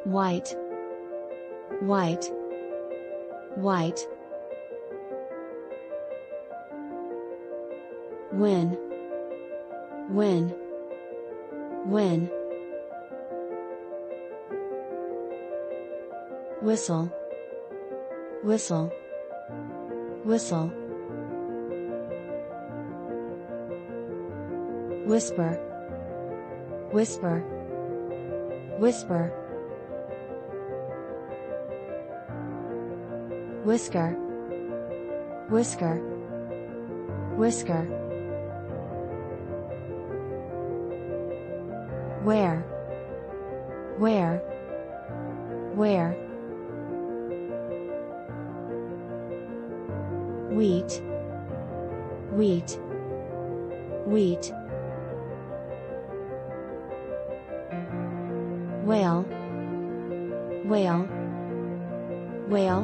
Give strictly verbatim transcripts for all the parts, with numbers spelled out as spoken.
white, white, white. When, when, when. Whistle, whistle, whistle. Whisper, whisper, whisper. Whisker, whisker, whisker. Where, where, where. Wheat, wheat, wheat. Whale, whale, whale.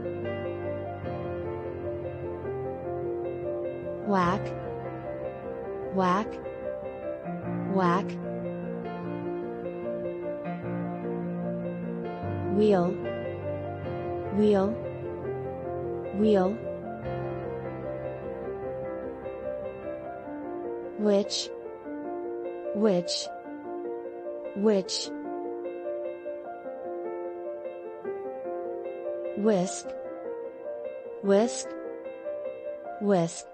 Whack, whack, whack. Wheel, wheel, wheel. Which, which, which. Whisk, whisk, whisk.